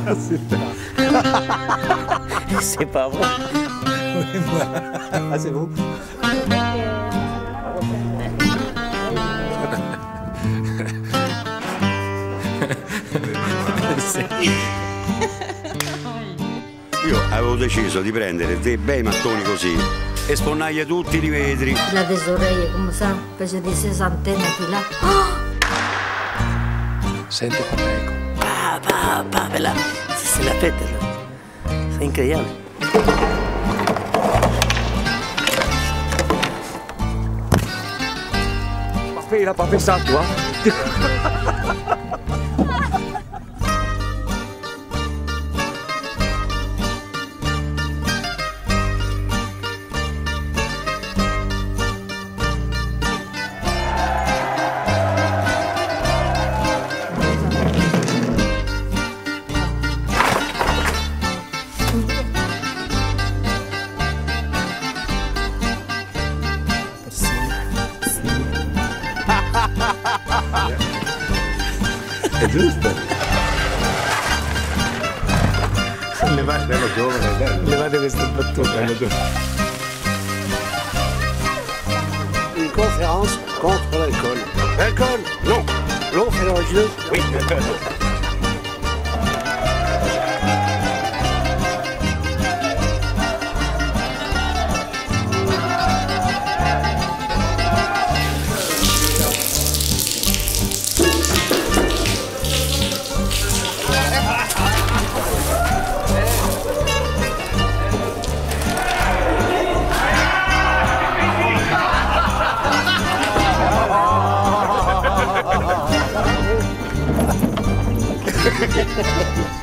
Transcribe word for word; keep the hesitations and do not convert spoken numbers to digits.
C'est pas vrai. Ah, c'est vous? Io avevo deciso di prendere dei bei mattoni così e sponnaglia tutti i vetri. Il a des oreilles come ça, fece di ses antenne qui là. Oh! Sente quanto eco. Pa, pa, pa, là. C'est la fête, là. C'est incroyable. Papa, il a pas fait ça, toi? È giusto. Levate, bello giovane, bello. Levate questa battuta. Une conférence contre l'alcool. L'alcool? Non. L'eau fait l'original? Oui. Ha ha ha ha!